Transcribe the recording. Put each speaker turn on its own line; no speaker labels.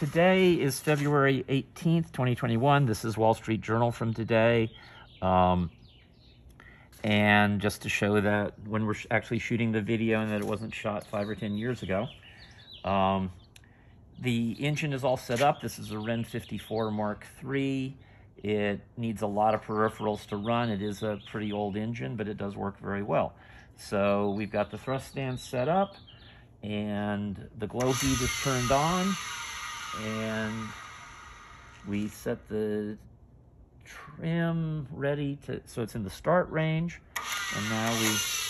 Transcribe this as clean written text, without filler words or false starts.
Today is February 18th, 2021. This is Wall Street Journal from today. And just to show that when we're actually shooting the video and that it wasn't shot 5 or 10 years ago. The engine is all set up. This is a Wren 54 Mark III. It needs a lot of peripherals to run. It is a pretty old engine, but it does work very well. So we've got the thrust stand set up, and the glow heat is turned on, and we set the trim ready to, so it's in the start range, and now we